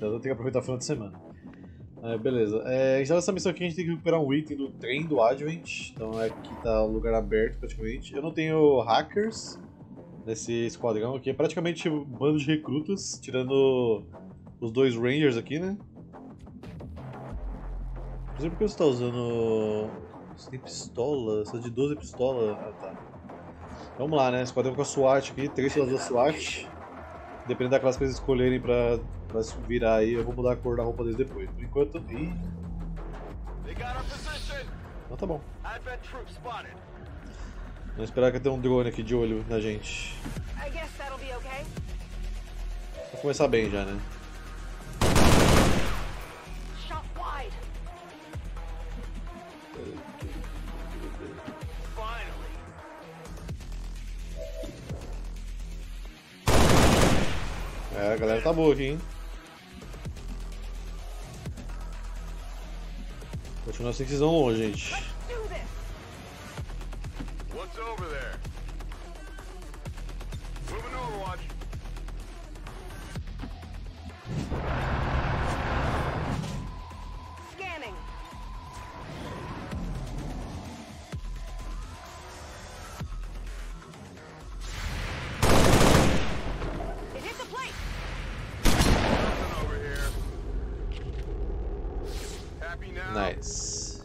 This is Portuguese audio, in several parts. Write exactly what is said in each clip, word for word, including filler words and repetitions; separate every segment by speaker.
Speaker 1: Então eu tenho que aproveitar o final de semana. É, beleza. É, então essa missão aqui a gente tem que recuperar um item do trem do Advent. Então aqui tá o lugar aberto praticamente. Eu não tenho hackers nesse esquadrão aqui. É praticamente um bando de recrutas, tirando os dois Rangers aqui, né? Inclusive porque você tá usando... Você tem pistola? Você tá de doze pistola? Ah, tá. Vamos lá, né? Esquadrão com a SWAT aqui, três soldados da SWAT. Dependendo da classe que eles escolherem pra, pra virar aí, eu vou mudar a cor da roupa deles depois. Por enquanto... Ih... Então tá bom. Vamos esperar que tenha um drone aqui de olho na gente. Vai começar bem já, né? É, a galera tá boa aqui, hein? Continua assim que vocês vão longe, gente.
Speaker 2: What's over there? Moving Overwatch.
Speaker 3: Scanning. It hit the plate.
Speaker 2: Nothing over here. Happy now?
Speaker 1: Nice.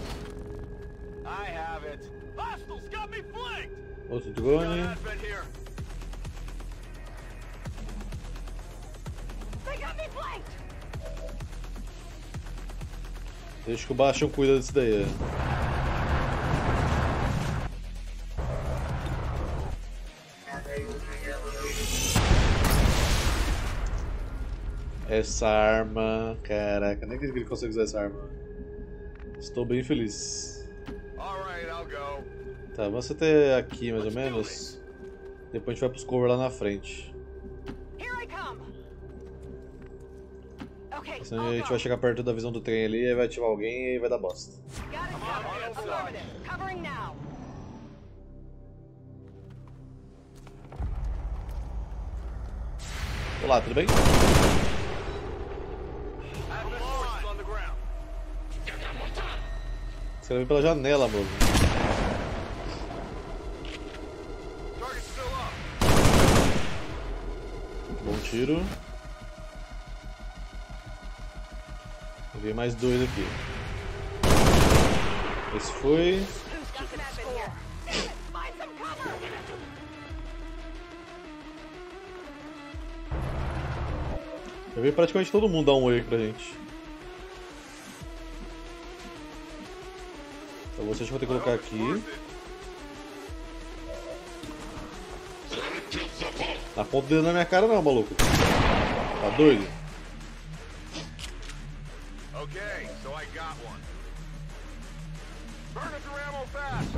Speaker 2: I have it. Hostiles got me flanked.
Speaker 1: Outro drone.
Speaker 2: Advent here.
Speaker 3: They got me flanked.
Speaker 1: Deixa que o Bastion cuida disso daí. Essa arma... Caraca, nem acredito que ele consegue usar essa arma. Estou bem feliz.
Speaker 2: Alright, I'll go.
Speaker 1: Tá, vamos até aqui mais ou menos. Depois a gente vai pros cover lá na frente.
Speaker 3: Here I come. Okay,
Speaker 1: Senão a
Speaker 3: I'll
Speaker 1: gente
Speaker 3: go.
Speaker 1: vai chegar perto da visão do trem ali, aí vai ativar alguém e aí vai dar bosta.
Speaker 3: Got it covered. Affirmative. Covering now.
Speaker 1: Olá, tudo bem?
Speaker 2: Advent forces on the ground.
Speaker 1: Você vai vir pela janela, mano.
Speaker 2: Target still up.
Speaker 1: Bom tiro. Eu vi mais dois aqui. Esse foi.
Speaker 3: Who's keeping that here? Find some cover.
Speaker 1: Eu vi praticamente todo mundo dar um oi aqui pra gente. Então você acha que eu vou ter que colocar aqui. Aponta o dedo na minha cara não, maluco. Tá doido?
Speaker 2: Okay, so I got one. Burn it through ammo fast.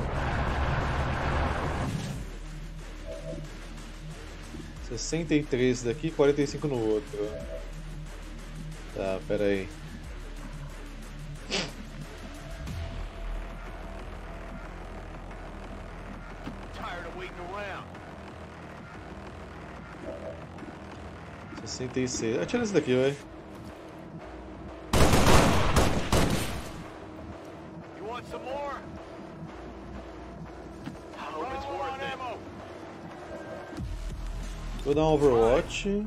Speaker 1: sessenta e três esse daqui, quarenta e cinco no outro. Tá, pera aí.
Speaker 2: Tired of waiting around.
Speaker 1: sessenta e seis. Atira esse daqui, vai.
Speaker 2: You want some more? I hope it's worth it. Ammo.
Speaker 1: Vou dar um Overwatch.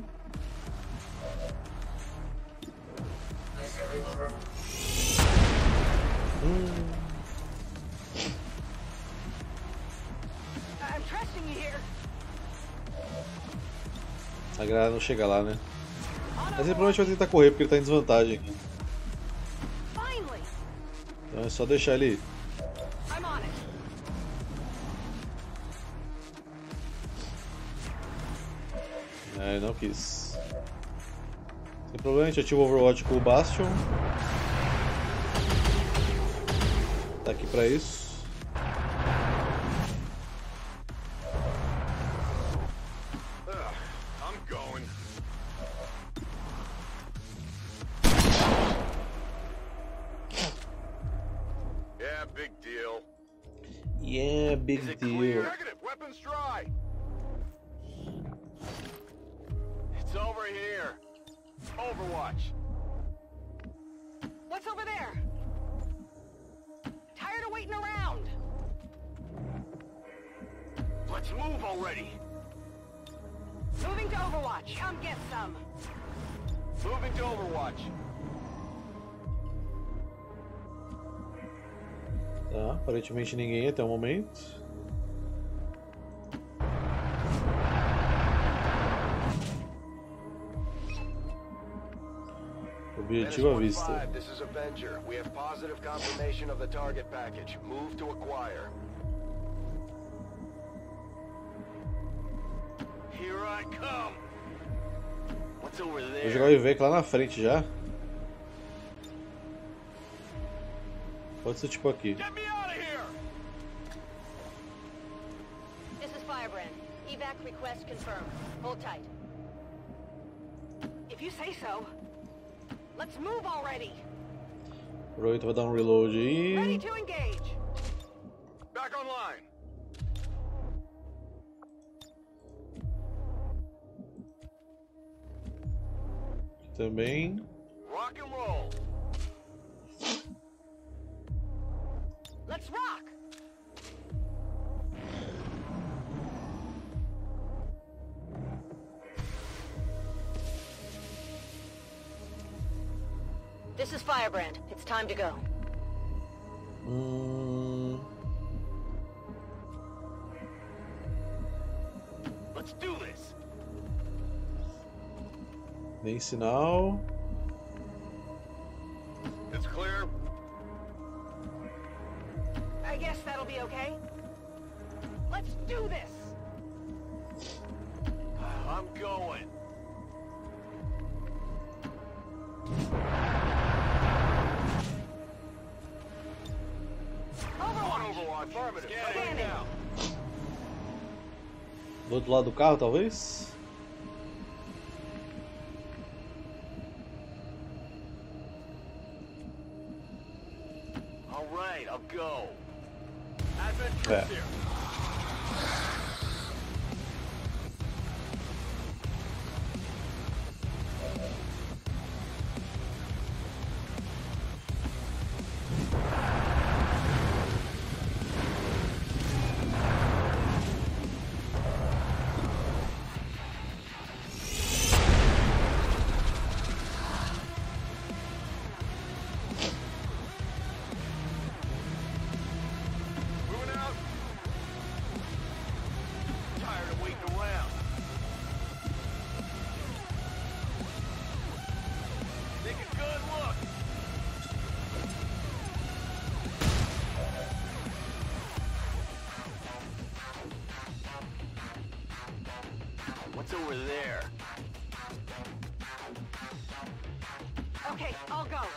Speaker 1: Hum.
Speaker 3: I'm trusting you here.
Speaker 1: A galera não chega lá, né? Mas ele provavelmente vai tentar correr porque ele tá em desvantagem aqui.
Speaker 3: Finally.
Speaker 1: Então é só deixar ele ir.
Speaker 3: I'm on it.
Speaker 1: É, ele não quis. Sem problema, a gente ativa o Overwatch com o Bastion. Tá aqui pra isso.
Speaker 2: Ugh, I'm going. Yeah, big deal.
Speaker 1: Yeah, big
Speaker 2: Is it
Speaker 1: deal.
Speaker 2: clear? Negative. Weapons dry. It's over here. Overwatch.
Speaker 3: What's over there? Tired of waiting around.
Speaker 2: Let's move already.
Speaker 3: Moving to Overwatch. Come get some.
Speaker 2: Moving to Overwatch.
Speaker 1: Tá, aparentemente ninguém até o momento. Objetivo à vista.
Speaker 4: This is Avenger. We have positive confirmation of the target package. Move to acquire.
Speaker 2: Here I come. What's over
Speaker 1: Vou
Speaker 2: there?
Speaker 1: jogar o Ivec lá na frente já. Pode ser tipo aqui.
Speaker 2: Get me out of here!
Speaker 3: This is Firebrand. Evac request confirmed. Hold tight. If you say so. Let's move already.
Speaker 1: Aproveita, vou dar um reload
Speaker 3: Ready
Speaker 1: aí.
Speaker 3: to engage.
Speaker 2: Back online.
Speaker 1: Aqui também.
Speaker 2: Rock and roll.
Speaker 3: Let's rock. This is Firebrand. It's time to go.
Speaker 1: Hum,
Speaker 2: Let's do this.
Speaker 1: nem sinal.
Speaker 2: It's clear.
Speaker 3: I guess that'll be okay. Let's do this.
Speaker 2: I'm going. On
Speaker 3: Overwatch.
Speaker 2: Overwatch. Affirmative.
Speaker 3: Scanning.
Speaker 2: Scanning now.
Speaker 1: Do outro lado do carro, talvez?
Speaker 2: All right, I'll go. Advent
Speaker 1: Yeah.
Speaker 2: troops here. Moving out. Tired of waiting around. Take a good look. What's over there?
Speaker 3: Okay, I'll go.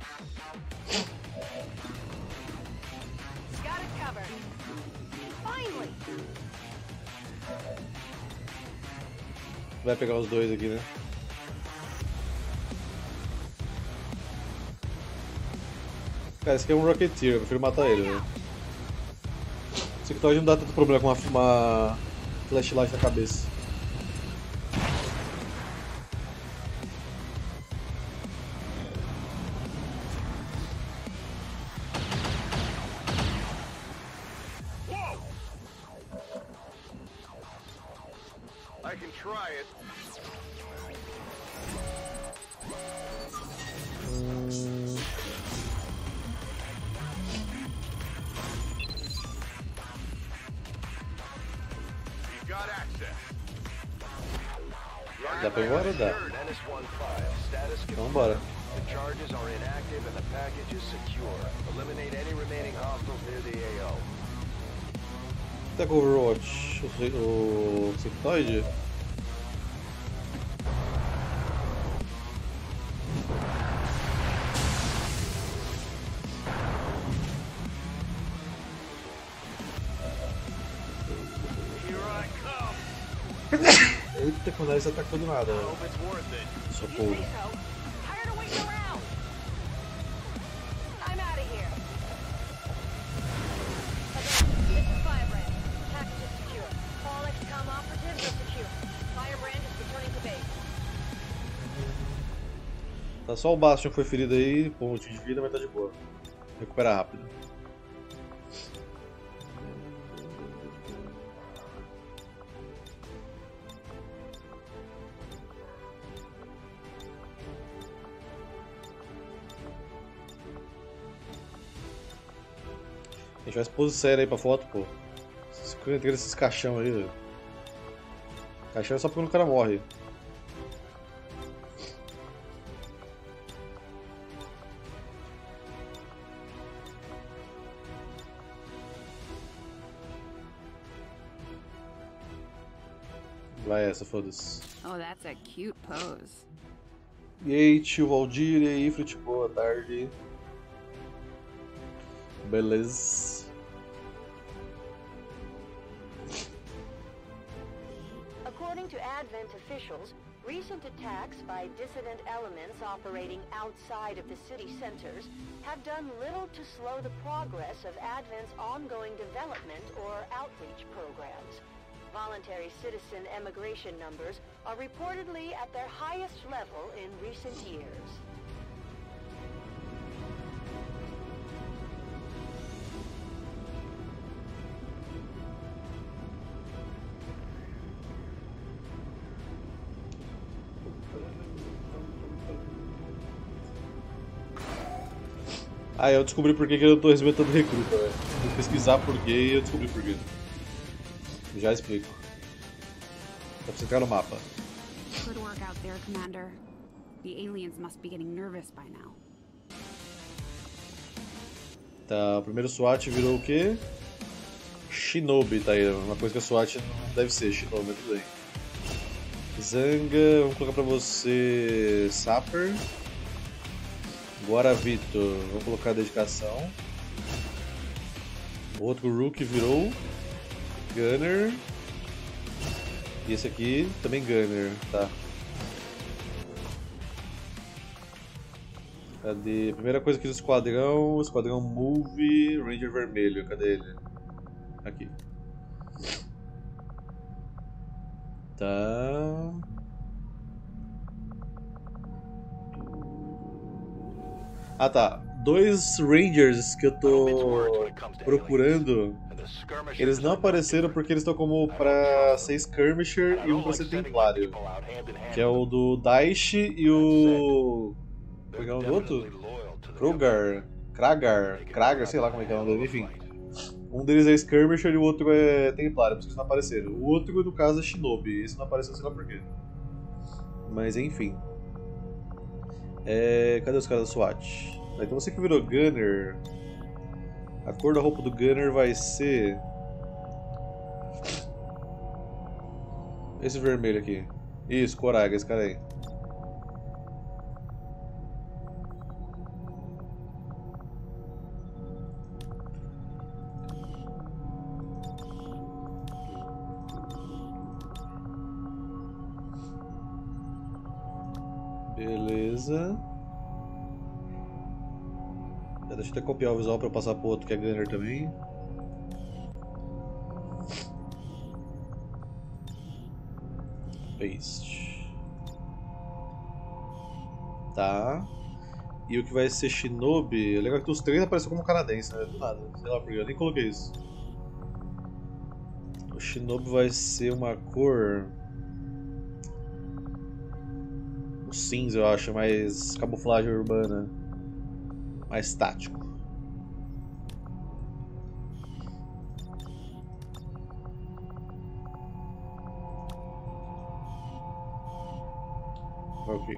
Speaker 3: Got it covered. Finally.
Speaker 1: Vai pegar os dois aqui, né? Cara, esse aqui é um Rocketeer, eu prefiro matar ele, velho. Esse aqui não dá tanto problema com uma, uma flashlight na cabeça.
Speaker 2: Whoa! I can try it.
Speaker 1: Hum,
Speaker 2: You've got access.
Speaker 1: dá pra ir embora ou dá?
Speaker 4: Menace one five. Status
Speaker 1: Então
Speaker 4: confirmed.
Speaker 1: bora.
Speaker 4: The charges are inactive and the package is secure. Eliminate any remaining hostiles near the A O.
Speaker 1: Tá com o Overwatch, o, o Sectoid?
Speaker 2: Here I come.
Speaker 1: Eita, quando ele atacou do nada, velho.
Speaker 2: Hope it's worth it.
Speaker 3: If you
Speaker 1: Socorro.
Speaker 3: say so. Tired of waiting around. I'm out of here. This is Firebrand. Package is secure. All X COM operatives are secure. Firebrand is returning to base.
Speaker 1: Tá só o Bastion que foi ferido aí, ponto de vida, mas tá de boa. Recupera rápido. A gente vai expor sério aí pra foto, pô. Tira esses caixão aí, velho. Caixão é só quando o cara morre. Vai essa, foda-se.
Speaker 3: Oh, that's a cute pose.
Speaker 1: E aí, tio Valdir, e aí, Frit, boa tarde. Beleza.
Speaker 5: According to Advent officials, recent attacks by dissident elements operating outside of the city centers have done little to slow the progress of Advent's ongoing development or outreach programs. Voluntary citizen emigration numbers are reportedly at their highest level in recent years.
Speaker 1: Ah, eu descobri por que que eu tô recebendo recruta, velho. Vou pesquisar por quê e eu descobri por quê. Já explico. Dá pra você entrar no mapa.
Speaker 3: Good work out there, Commander. The aliens must be getting nervous by now.
Speaker 1: Tá, o primeiro SWAT virou o quê? Shinobi, tá aí. Uma coisa que a SWAT não deve ser, Shinobi, mas tudo bem. Zanga, vamos colocar pra você Sapper. Guaravito, vamos colocar dedicação. O outro Rook virou Gunner. E esse aqui também Gunner, tá. Cadê? Primeira coisa aqui do esquadrão, esquadrão Move, Ranger vermelho, cadê ele? Aqui. Tá. Ah tá, dois Rangers que eu tô procurando, eles não apareceram porque eles estão como pra ser Skirmisher e um pra ser Templário, que é o do Daesh e o... Qual é o nome do outro? Krogar, Kragar, Kragar, sei lá como é que é o nome dele, enfim. Um deles é Skirmisher e o outro é Templário, por isso que eles não apareceram. O outro, no caso, é Shinobi, esse não apareceu, sei lá porquê. Mas enfim. É... Cadê os caras da SWAT? Então você que virou Gunner, a cor da roupa do Gunner vai ser esse vermelho aqui. Isso, Coraga, esse cara aí. Beleza. Já deixa eu até copiar o visual para eu passar pro outro que é Gunner também. Paste. Tá. E o que vai ser Shinobi, é legal que os três aparecem como canadense, né? Do nada, sei lá porque eu nem coloquei isso. O Shinobi vai ser uma cor... um cinza, eu acho, mais camuflagem urbana. Mais tático. Ok.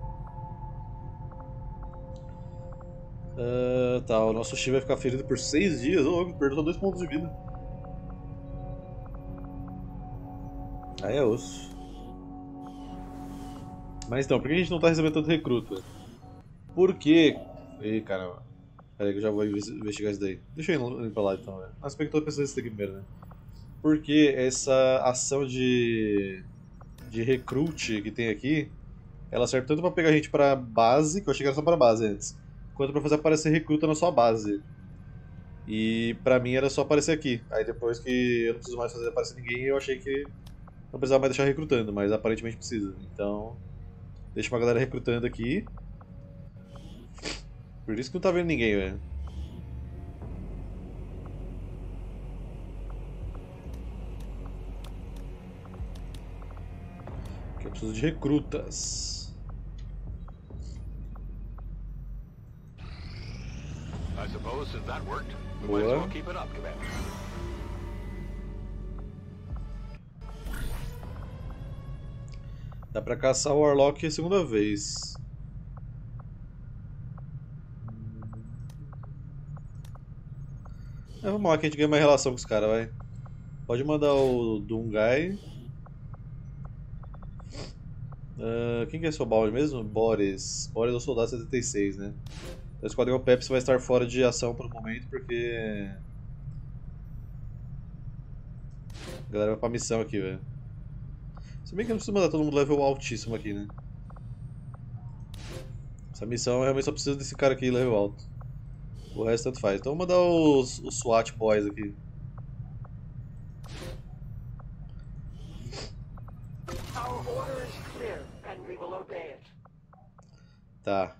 Speaker 1: Uh, tá, o nosso Chi vai ficar ferido por seis dias. Oh, perdeu só dois pontos de vida. Aí é osso. Mas então, por que a gente não tá recebendo tanto recruta? Porque... Ih, caramba. Peraí que eu já vou investigar isso daí. Deixa eu ir pra lá então, velho. Mas por que eu tô pensando nisso daqui primeiro, né? Porque essa ação de... de recrute que tem aqui, ela serve tanto pra pegar a gente pra base, que eu achei que era só pra base antes, quanto pra fazer aparecer recruta na sua base. E pra mim era só aparecer aqui. Aí depois que eu não preciso mais fazer aparecer ninguém, eu achei que não precisava mais deixar recrutando, mas aparentemente precisa. Então, deixa uma galera recrutando aqui. Por isso que não tá vendo ninguém, velho. Aqui eu preciso de recrutas.
Speaker 2: I suppose since that worked, we
Speaker 1: Boa.
Speaker 2: might as well keep it up, Commander.
Speaker 1: Dá pra caçar o Warlock a segunda vez. É, vamos lá que a gente ganha uma relação com os caras, vai. Pode mandar o Dungai. Uh, quem que é seu balde mesmo? Boris. Boris é o soldado setenta e seis, né? O Esquadrão Pepsi vai estar fora de ação por um momento porque... A galera vai pra missão aqui, velho. Se bem que não precisa mandar todo mundo level altíssimo aqui, né? Essa missão realmente só precisa desse cara aqui level alto. O resto tanto faz. Então vamos mandar os, os SWAT boys aqui. Tá.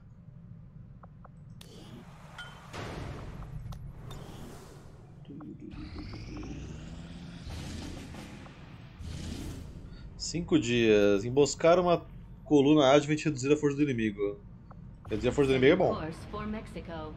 Speaker 1: Cinco dias. Emboscar uma coluna Advent e reduzir a força do inimigo. Reduzir a força do inimigo é bom.
Speaker 6: Course for Mexico.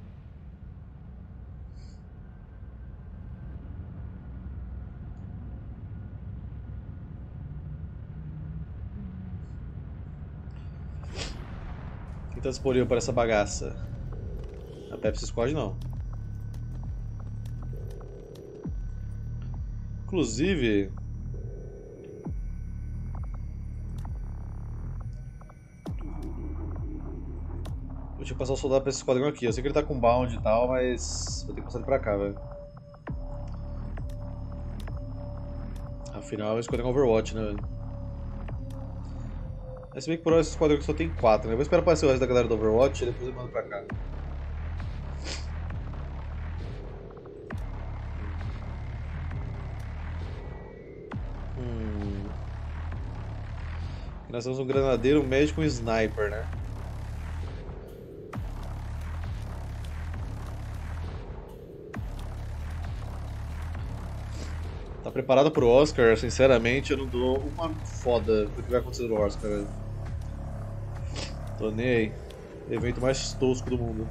Speaker 1: Quem tá disponível para essa bagaça? A Pepsi Squad não. Inclusive... Deixa eu passar o soldado pra esse esquadrão aqui. Eu sei que ele tá com bound e tal, mas vou ter que passar ele pra cá, velho. Afinal é um esquadrão Overwatch, né, velho? Mas se bem que por hora esse esquadrão aqui só tem quatro, né? Eu vou esperar aparecer o resto da galera do Overwatch e depois eu mando pra cá. Hum... Aqui nós temos um granadeiro, um médico e um sniper, né? Tá preparado pro Oscar? Sinceramente, eu não dou uma foda do que vai acontecer no Oscar, velho. Tô nem aí. Evento mais tosco do mundo.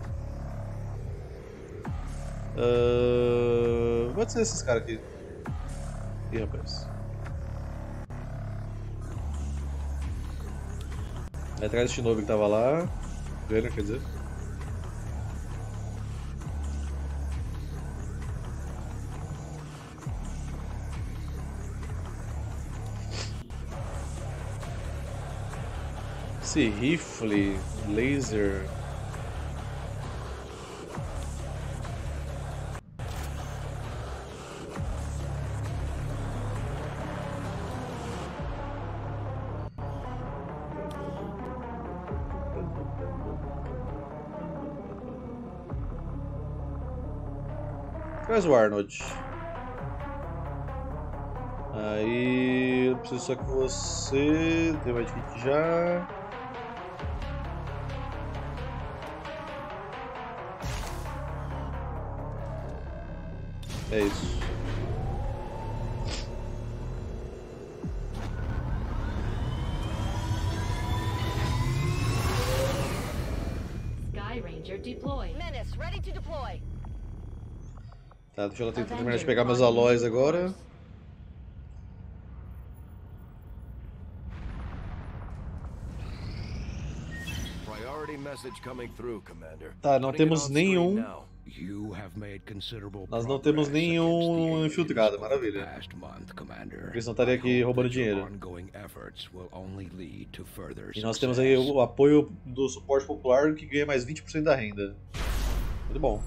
Speaker 1: Uh... Pode ser esses caras aqui. Ih, rapaz. Aí atrás do Shinobi que tava lá. Vendo, quer dizer. Esse rifle, laser. Traz o Arnold. Aí eu preciso só que você deu mais kit já. É isso.
Speaker 6: Sky Ranger deploy.
Speaker 5: Menace, ready to deploy.
Speaker 1: Tá, deixa eu tentar terminar de pegar meus alóis agora.
Speaker 4: Priority message coming through, Commander.
Speaker 1: Tá, não
Speaker 4: Putting it
Speaker 1: temos
Speaker 4: on screen
Speaker 1: nenhum.
Speaker 4: now.
Speaker 7: You have made considerable
Speaker 1: Nós não
Speaker 7: progress
Speaker 1: temos
Speaker 7: against
Speaker 1: nenhum
Speaker 7: the
Speaker 1: infiltrado,
Speaker 7: aliens over
Speaker 1: maravilha.
Speaker 7: the past month, Commander.
Speaker 1: Porque senão estaria aqui
Speaker 7: I hope
Speaker 1: roubando
Speaker 7: that your
Speaker 1: dinheiro.
Speaker 7: ongoing efforts will only lead to further
Speaker 1: E nós temos aí
Speaker 7: success.
Speaker 1: o apoio do suporte popular que ganha mais vinte por cento da renda. Muito bom.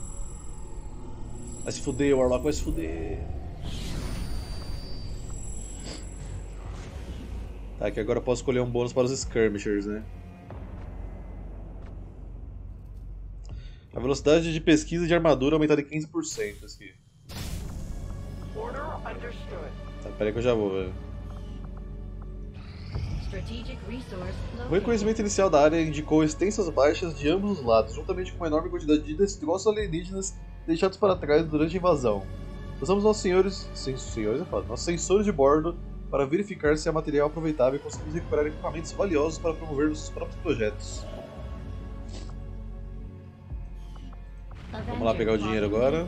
Speaker 1: Vai se fuder, o Warlock vai se fuder. Tá, aqui agora eu posso escolher um bônus para os skirmishers, né? A velocidade de pesquisa de armadura aumentada em quinze por cento aqui. Tá, pera aí que eu já vou, velho.
Speaker 6: Strategic resource
Speaker 1: O
Speaker 6: located.
Speaker 1: reconhecimento inicial da área indicou extensas baixas de ambos os lados, juntamente com uma enorme quantidade de destroços alienígenas deixados para trás durante a invasão. Usamos nossos senhores, sen- senhores é foda, nossos sensores de bordo para verificar se há material aproveitável e conseguimos recuperar equipamentos valiosos para promover nossos próprios projetos. Vamos lá pegar o dinheiro agora.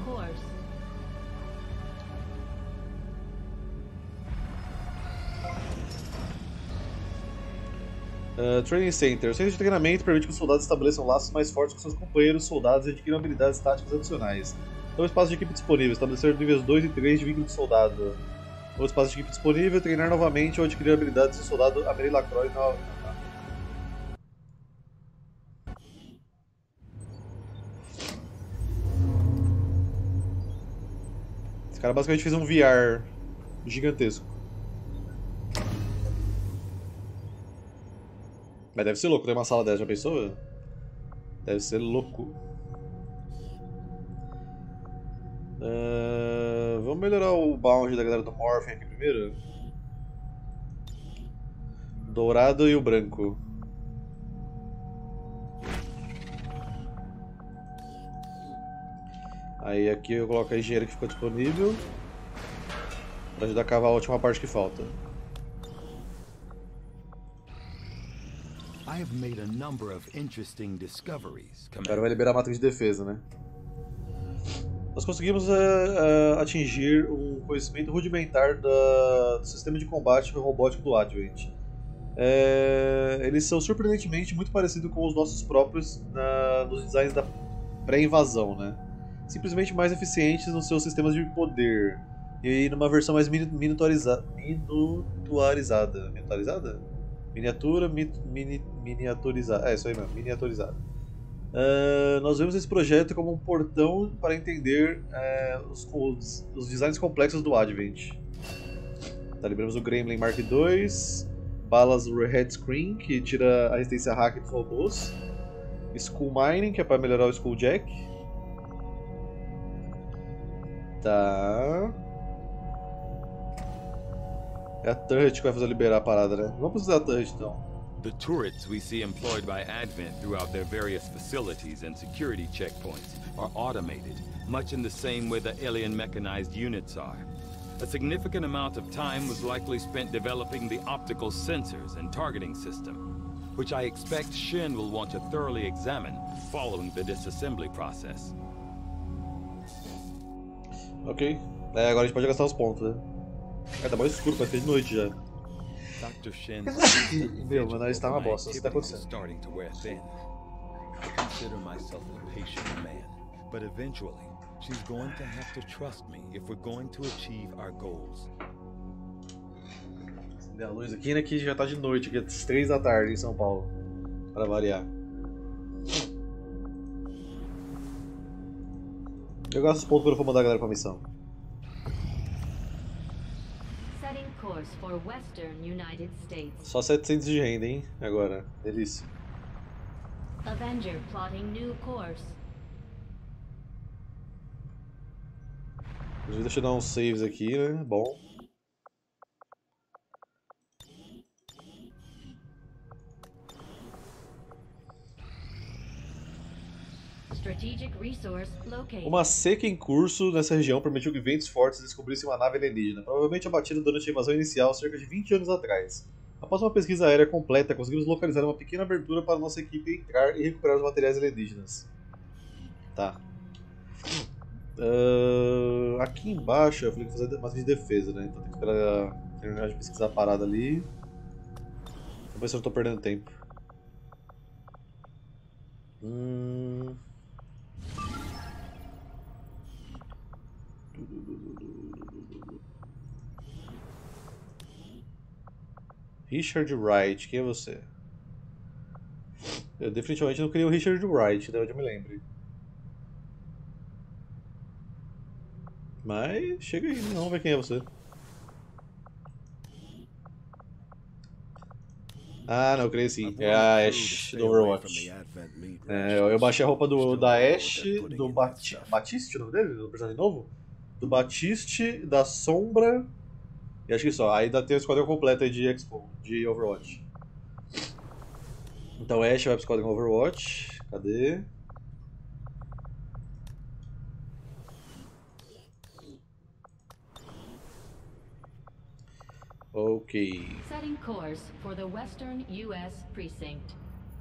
Speaker 1: Uh, Training Center. O centro de treinamento permite que os soldados estabeleçam laços mais fortes com seus companheiros soldados e adquiram habilidades táticas adicionais. Então, espaço de equipe disponível. Estabelecer níveis dois e três de vínculo de soldado. O espaço de equipe disponível. Treinar novamente ou adquirir habilidades de soldado Amelie Lacroix na... Esse cara basicamente fez um V R gigantesco. Mas deve ser louco ter uma sala dessa, já pensou? Deve ser louco. Uh, vamos melhorar o bound da galera do Morphin aqui primeiro. Dourado e o branco. Aí aqui eu coloco a engenharia que ficou disponível para ajudar a cavar a última parte que falta.
Speaker 7: I have made a number of interesting discoveries,
Speaker 1: Agora vai liberar a máquina de defesa, né? Nós conseguimos uh, uh, atingir um conhecimento rudimentar da, do sistema de combate robótico do Advent. É, eles são surpreendentemente muito parecidos com os nossos próprios na, nos designs da pré-invasão, né? Simplesmente mais eficientes nos seus sistemas de poder e numa versão mais miniaturiza, miniaturizada. Miniaturizada? Miniatura, mi, mini, miniaturizada. É, isso aí mesmo, miniaturizada. Uh, nós vemos esse projeto como um portão para entender uh, os, os, os designs complexos do Advent. Tá, liberamos o Gremlin Mark dois, balas Red Screen, que tira a resistência hack dos robôs, Skull Mining, que é para melhorar o Skull Jack. Tá. É a turret que vai fazer liberar a parada, né? Vamos usar a turret então.
Speaker 8: The turrets we see employed by Advent throughout their various facilities and security checkpoints are automated, much in the same way the alien mechanized units are. A significant amount of time was likely spent developing the optical sensors and targeting system, which I expect Shin will want to thoroughly examine following the disassembly process.
Speaker 1: Ok. É, agora a gente pode gastar os pontos, né? É, tá mais escuro, parece que é de noite já.
Speaker 8: Doctor Shin,
Speaker 1: Meu, meu nariz tá uma bosta, isso tá acontecendo.
Speaker 8: starting to wear thin. I consider myself a patient man, but eventually she's going to have to trust me if we're going to achieve our goals.
Speaker 1: Acender a luz aqui, né? Que já tá de noite, aqui às três da tarde em São Paulo. Pra variar. Eu gasto os pontos quando eu for mandar a galera pra missão.
Speaker 6: Setting course for Western United States.
Speaker 1: Só setecentos de renda, hein? Agora. Delícia.
Speaker 6: Avenger plotting new course.
Speaker 1: Deixa eu dar uns saves aqui, né? Bom.
Speaker 6: Strategic resource located.
Speaker 1: Uma seca em curso nessa região permitiu que ventos fortes descobrissem uma nave alienígena, provavelmente abatida durante a invasão inicial cerca de vinte anos atrás. Após uma pesquisa aérea completa, conseguimos localizar uma pequena abertura para nossa equipe entrar e recuperar os materiais alienígenas. Tá. Uh, aqui embaixo eu falei que fazer uma de defesa, né? Então tem que esperar terminar de pesquisar a parada ali. Vou ver se eu não tô perdendo tempo. Hum... Richard Wright, quem é você? Eu definitivamente não queria o Richard Wright, de onde eu me lembre. Mas chega aí, vamos ver quem é você. Ah, não, eu creio sim. É a Ashe do Overwatch. É, eu baixei a roupa do, da Ashe, do Bat Batiste, o nome dele? Do personagem novo? Do Batiste, da Sombra. E acho que só. Aí ainda tem o esquadrão completo aí de Expo, de Overwatch. Então Ash vai pro Squadron Overwatch. Cadê? Ok.
Speaker 6: Setting course for the Western U S Precinct.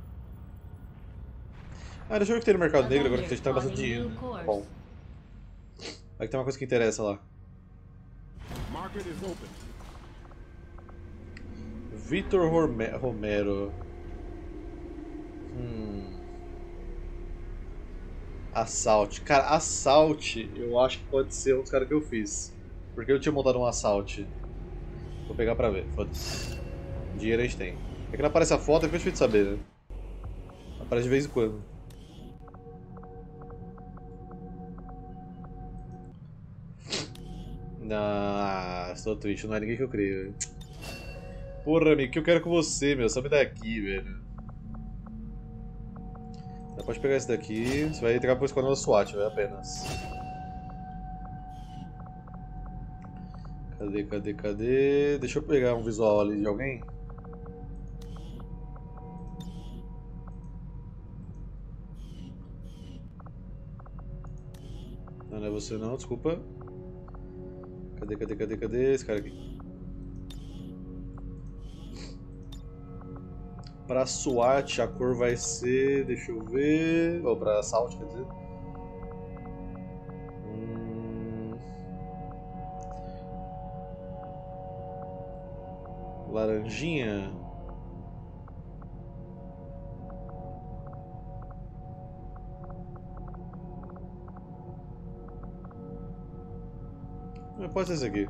Speaker 1: Ah, deixa eu ver o que tem no mercado negro agora que a gente tá bastante dinheiro. Bom. Vai que tem uma coisa que interessa lá.
Speaker 2: Market is open.
Speaker 1: Vitor Rome- Romero. Hum. Assault. Cara, Assault eu acho que pode ser um dos caras que eu fiz. Porque eu tinha montado um Assault. Vou pegar pra ver. Foda-se. Dinheiro a gente tem. É que não aparece a foto, é que eu difícil de saber, né? Aparece de vez em quando. Ah, estou triste, não é ninguém que eu creio. Porra, amigo, o que eu quero com você, meu? Some daqui, velho. Tá, pode pegar esse daqui. Você vai entregar pro esquadrão da SWAT, velho, apenas. Cadê, cadê, cadê? Deixa eu pegar um visual ali de alguém. Não, não é você não, desculpa. Cadê, cadê, cadê, cadê esse cara aqui? Pra SWAT a cor vai ser, deixa eu ver, ou pra Assault, quer dizer. Hum... Laranjinha. É, pode ser esse aqui.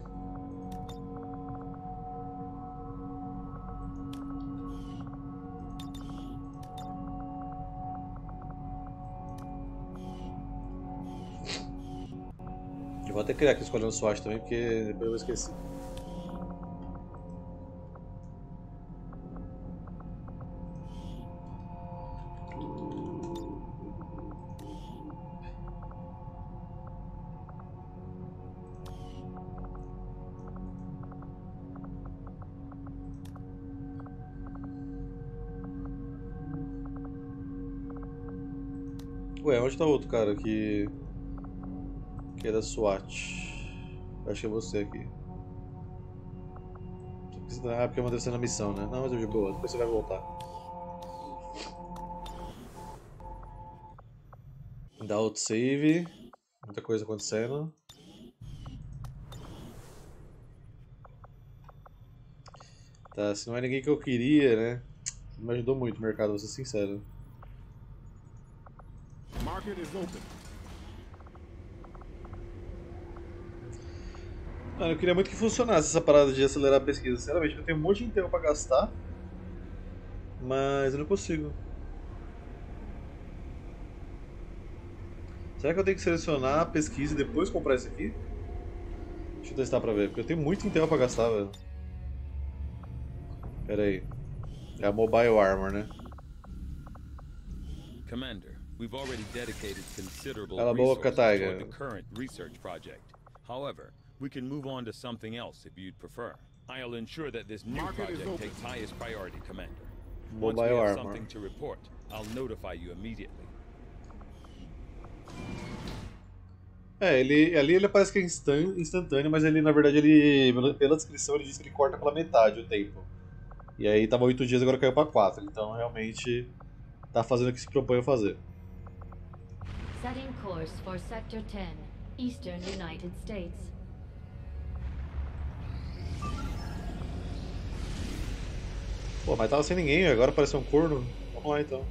Speaker 1: Eu vou até criar aqui o esquadrão SWAT também, porque depois eu esqueci. Ué, onde tá o outro cara que... que é da SWAT? Acho que é você aqui. Ah, porque eu mandei você na missão, né? Não, mas eu de boa, depois você vai voltar. Dá outro save. Muita coisa acontecendo. Tá, se não é ninguém que eu queria, né? Me ajudou muito o mercado, vou ser sincero.
Speaker 2: Market is open.
Speaker 1: Mano, eu queria muito que funcionasse essa parada de acelerar a pesquisa. Sinceramente, eu tenho um monte de tempo pra gastar. Mas eu não consigo. Será que eu tenho que selecionar a pesquisa e depois comprar esse aqui? Deixa eu testar pra ver, porque eu tenho muito Intel pra gastar, velho. Pera aí. É a Mobile Armor, né?
Speaker 8: Commander, we've already dedicated considerable
Speaker 1: Cala a boca,
Speaker 8: resources
Speaker 1: Tiger.
Speaker 8: toward the current research project. However, we can move on to something else if you'd prefer. I'll ensure that this new
Speaker 2: Market is
Speaker 8: project
Speaker 2: open.
Speaker 8: takes highest priority, Commander. Once
Speaker 1: Mobile
Speaker 8: we have
Speaker 1: Armor.
Speaker 8: something to report, I'll notify you immediately.
Speaker 1: É, ele, ali ele parece que é instan- instantâneo, mas ele, na verdade, ele, pela- pela descrição, ele diz que ele corta pela metade o tempo. E aí tava oito dias, agora caiu pra quatro. Então, realmente, tá fazendo o que se propõe a fazer.
Speaker 6: Setting course for Sector ten, Eastern United States.
Speaker 1: Pô, mas tava sem ninguém, agora apareceu um corno. Vamos lá, então.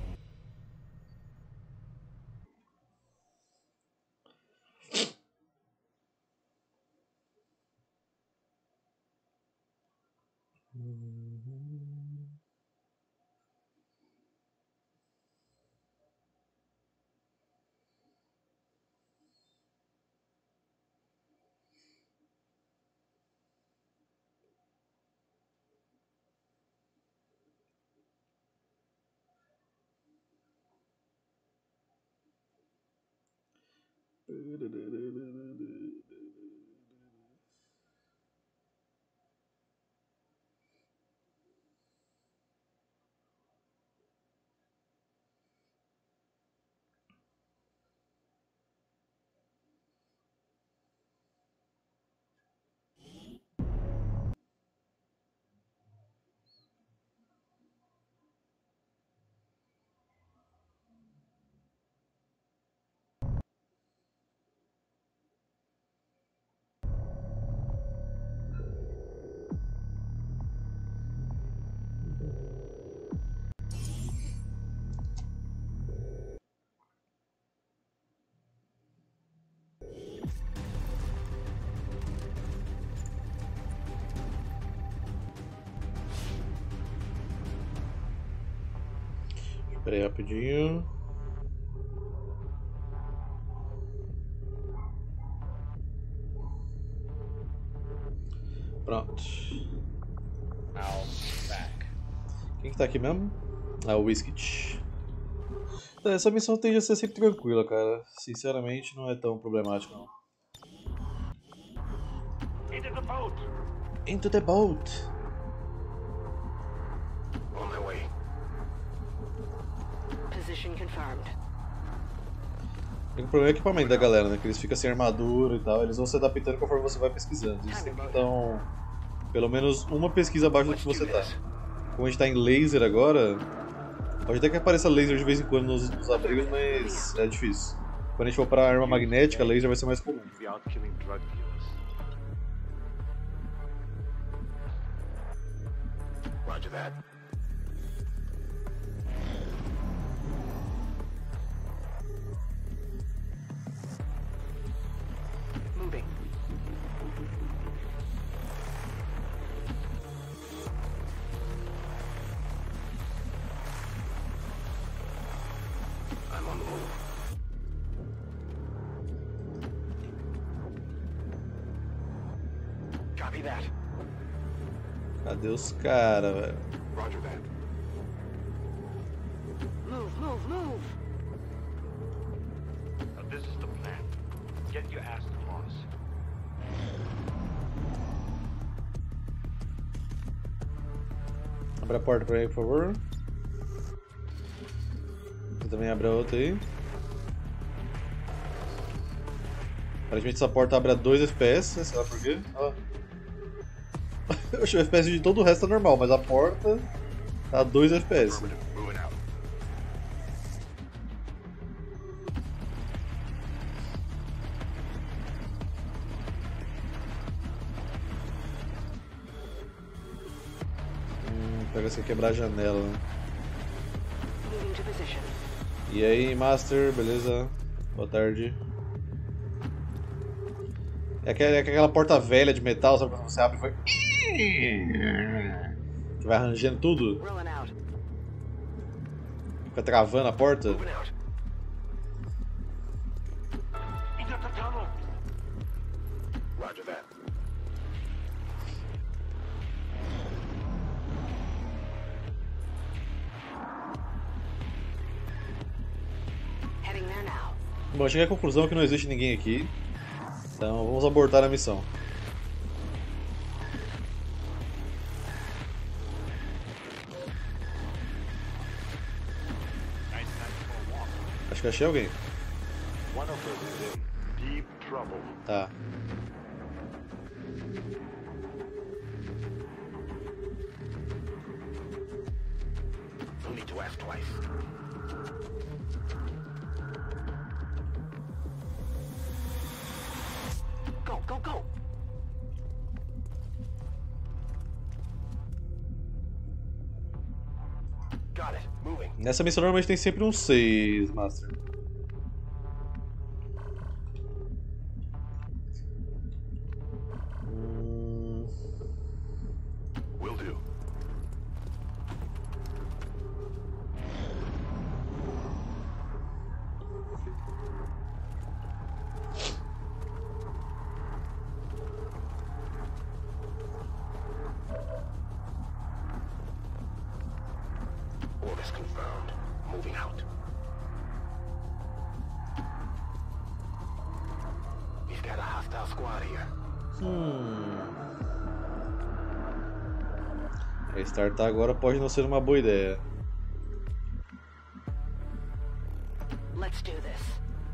Speaker 1: Pera aí, rapidinho. Pronto. Quem que tá aqui mesmo? Ah, o Whiskit. Essa missão tende a ser sempre tranquila, cara. Sinceramente, não é tão problemática, não.
Speaker 2: Into the boat.
Speaker 1: Into the boat.
Speaker 4: On my way.
Speaker 5: Position confirmed.
Speaker 1: O problema é o equipamento da galera, né? Que eles ficam sem armadura e tal. Eles vão se adaptando conforme você vai pesquisando. Eles sempre estão pelo menos uma pesquisa abaixo do que você tá. Como a gente tá em laser agora, pode até que apareça laser de vez em quando nos, nos abrigos, mas é difícil. Quando a gente for pra arma magnética, laser vai ser mais comum.
Speaker 4: Roger that.
Speaker 5: Moving.
Speaker 4: I'm on the move. Copy that.
Speaker 1: Cadê os caras, velho?
Speaker 4: Roger that.
Speaker 5: Move, move, move.
Speaker 2: Now this is the plan. Get your ass to Moss.
Speaker 1: Abre a porta pra aí, por favor. Você também abre a outra aí. Aparentemente essa porta abre a dois F P S, sei lá por quê. Ó. Eu acho que o F P S de todo o resto tá normal, mas a porta tá a dois F P S.
Speaker 4: Moving out.
Speaker 1: Hum, pega assim quebrar a janela, né?
Speaker 5: Moving to position.
Speaker 1: E aí, Master, beleza? Boa tarde. É aquela, é aquela porta velha de metal, sabe quando você abre e vai... Que vai arranjando tudo,
Speaker 5: Rolling out.
Speaker 1: fica travando a porta.
Speaker 4: Moving out.
Speaker 2: Into the tunnel.
Speaker 4: Roger that.
Speaker 5: Heading there now.
Speaker 1: Bom, cheguei à conclusão que não existe ninguém aqui. Então vamos abortar a missão. Acho que achei alguém.
Speaker 2: One of us is in deep trouble.
Speaker 1: Tá.
Speaker 4: No need to ask twice.
Speaker 5: Go, go, go.
Speaker 4: Got it. Moving.
Speaker 1: Nessa missão normalmente tem sempre um seis, Master. Hum...
Speaker 4: Will do. Orders confirmed. Moving out. We've got a hostile squad here.
Speaker 1: Hum... Restartar agora pode não ser uma boa ideia.
Speaker 5: Let's do this.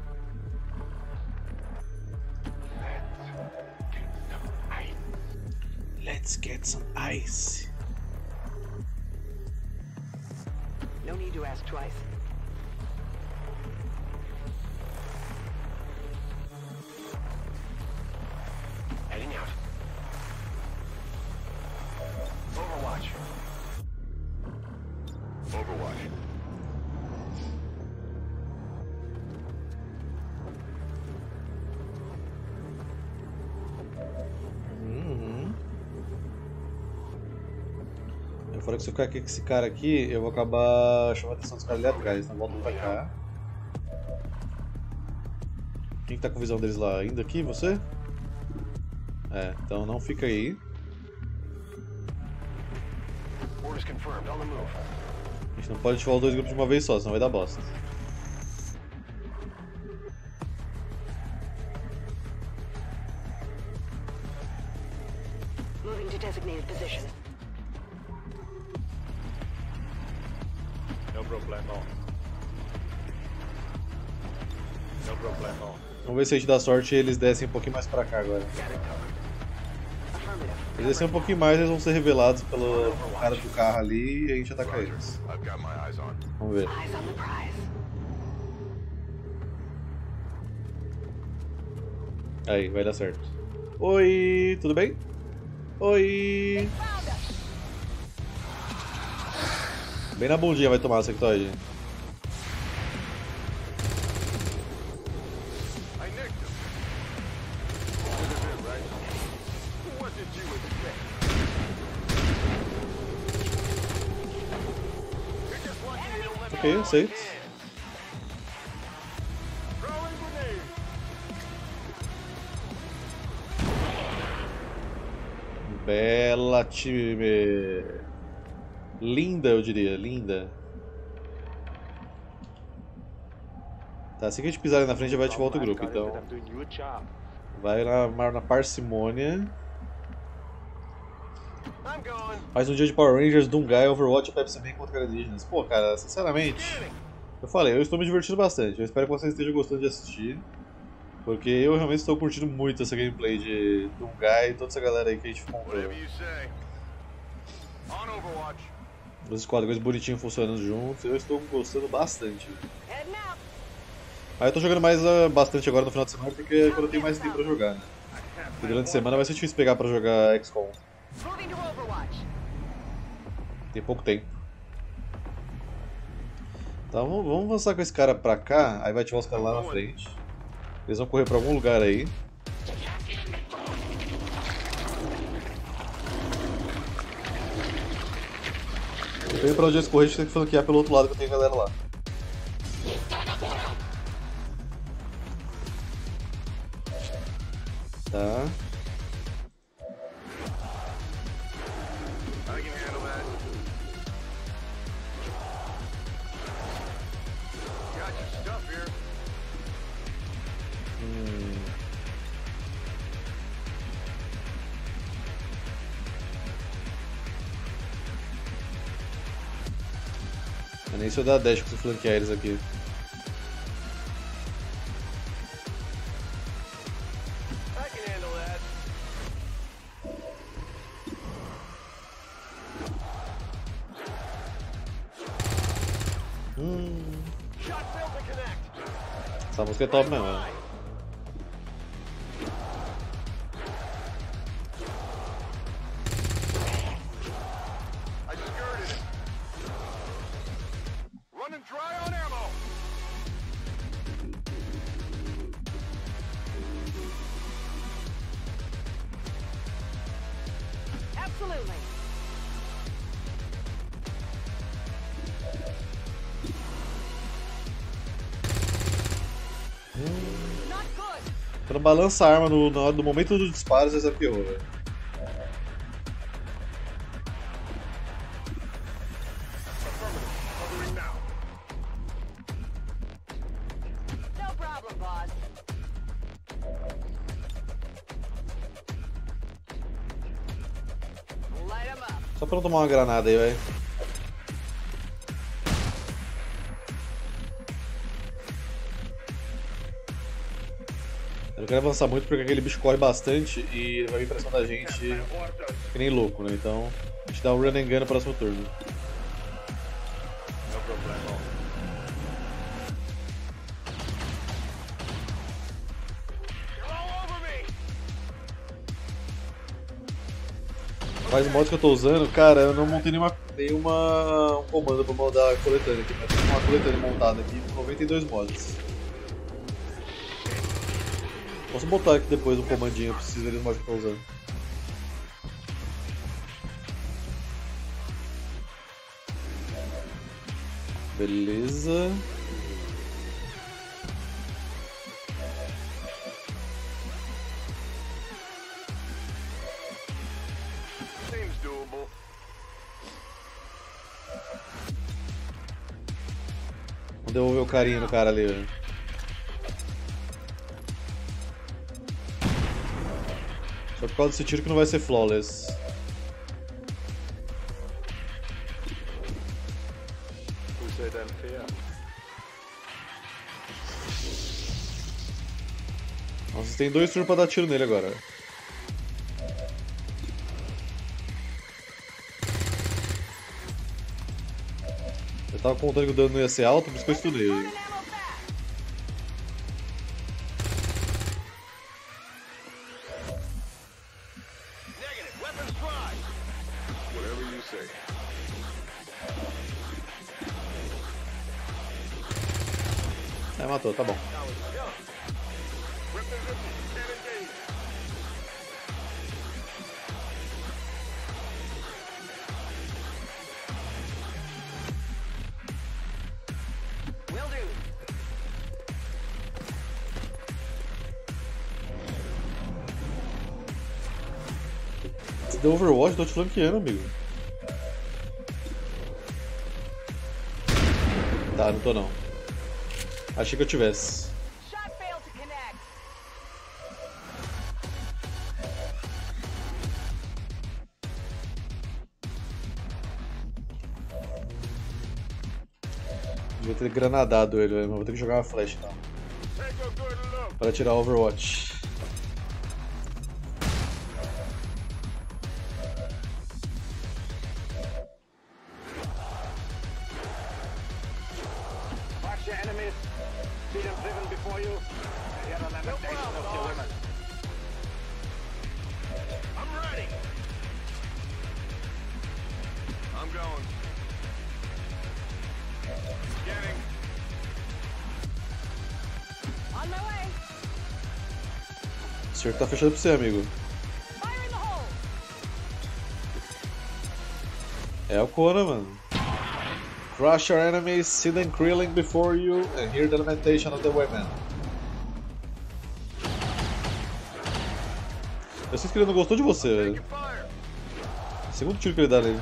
Speaker 1: Let's get some ice.
Speaker 5: No need to ask twice.
Speaker 4: Heading out. Overwatch. Overwatch.
Speaker 1: Fora que se eu ficar aqui com esse cara aqui, eu vou acabar chamando a atenção dos caras ali atrás, então volta pra cá. Quem que tá com visão deles lá? Ainda aqui, você? É, então não fica aí. A gente não pode ativar os dois grupos de uma vez só, senão vai dar bosta.
Speaker 5: Moving to designated position.
Speaker 2: No problemo. No problemo.
Speaker 1: Vamos ver se a gente dá sorte e eles descem um pouquinho mais pra cá agora. Se eles descem um pouquinho mais, eles vão ser revelados pelo cara do carro ali e a gente ataca eles. Vamos ver. Aí, vai dar certo. Oi, tudo bem? Oi! Bem na bundinha vai tomar a sectoide. Ok, aceito. Bela time. Linda, eu diria, linda. Tá, assim que a gente pisar ali na frente já vai ativar outro grupo, então vai na, na parcimônia. Mais um dia de Power Rangers, Dungai, Overwatch e Pepsi Man contra alienígenas. Pô, cara, sinceramente, eu falei, eu estou me divertindo bastante. Eu espero que vocês estejam gostando de assistir, porque eu realmente estou curtindo muito essa gameplay de Dungai e toda essa galera aí que a gente comprou. Os esquadrões bonitinhos funcionando juntos, eu estou gostando bastante. Mas eu tô jogando mais uh, bastante agora no final de semana porque é quando eu tenho mais tempo pra jogar, né? Porque durante a semana vai ser difícil pegar pra jogar X COM. Tem pouco tempo. Então vamos, vamos avançar com esse cara pra cá, aí vai ativar os caras lá na frente. Eles vão correr pra algum lugar aí. Dependendo pra onde eles correr, a gente tem que flanquear pelo outro lado que eu tenho a galera lá. Tá. Hum. Eu nem se eu dar dash pra flanquear eles aqui. Hum. Essa música é top mesmo, né? Quando balança a arma no, no, no momento do disparo, você sabe que errou, velho. Só pra não tomar uma granada aí, velho. Eu não quero avançar muito porque aquele bicho corre bastante e ele vai vir pra cima da gente que nem louco, né? Então a gente dá um run and gun no próximo turno. Quais modos que eu tô usando, cara, eu não montei nenhuma, nenhuma um comando pra mudar a coletânea aqui, mas tem uma coletânea montada aqui com noventa e dois mods. Posso botar aqui depois um comandinho, eu preciso ver os mods que eu tô usando. Beleza.
Speaker 4: Seems doable.
Speaker 1: Vamos devolver o carinho no cara ali, velho. Só por causa desse tiro que não vai ser flawless.
Speaker 4: Who said I'm fair?
Speaker 1: Nossa, tem dois turnos pra dar tiro nele agora. Eu tava contando que o dano não ia ser alto, por isso que eu estudei.
Speaker 4: Negative. Weapons dry. Whatever you say.
Speaker 1: É, matou, tá bom.
Speaker 5: Will do.
Speaker 1: Você deu Overwatch, tô te flanqueando, amigo. Tá, não tô não. Achei que eu tivesse.
Speaker 5: Shot failed to connect.
Speaker 1: Devia ter granadado ele, mas vou ter que jogar uma flash então.
Speaker 4: Take a good look.
Speaker 1: Para tirar o Overwatch.
Speaker 2: Watch your enemies. See them driven before you. Hear the lamentation of your women.
Speaker 4: I'm ready. I'm going. Scanning.
Speaker 5: On my way.
Speaker 1: O senhor tá fechado pra você, amigo.
Speaker 5: Fire in the hole.
Speaker 1: É o Conan, mano. Crush your enemies, see them crilling before you, and hear the lamentation of the women. Eu sinto que ele não gostou de você, velho.
Speaker 4: Fire.
Speaker 1: Segundo tiro que ele dá nele.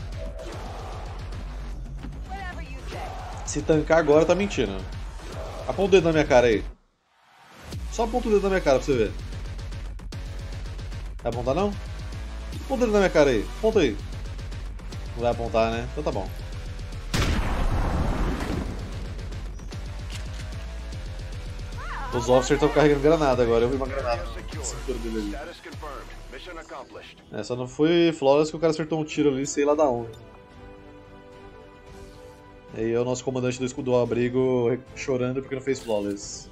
Speaker 5: Whatever you say.
Speaker 1: Se tancar agora, tá mentindo. Aponta o dedo na minha cara aí. Só aponta o dedo na minha cara pra você ver. Vai apontar não? Aponta o dedo na minha cara aí. Aponta aí. Não vai apontar, né? Então tá bom. Os officers estão carregando granada agora. Eu vi uma granada na cintura dele ali.
Speaker 4: Status confirmed. Mission accomplished.
Speaker 1: É, só não foi flawless que o cara acertou um tiro ali, sei lá da onde. E aí é o nosso comandante do escudo do abrigo chorando porque não fez flawless.